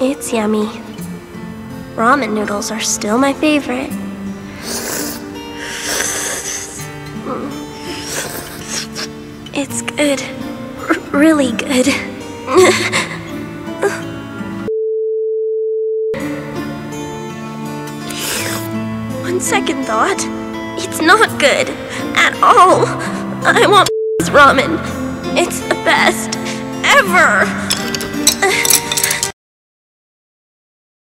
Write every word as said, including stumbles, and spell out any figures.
It's yummy. Ramen noodles are still my favorite. It's good. R- really good. On second thought, it's not good at all. I want ramen. It's the best ever.